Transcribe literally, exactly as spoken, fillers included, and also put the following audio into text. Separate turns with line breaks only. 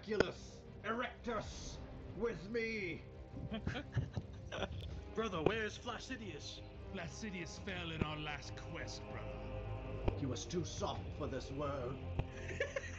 miraculous Erectus with me.
Brother, where's Flaccidius?
Flaccidius fell in our last quest, brother.
He was too soft for this world.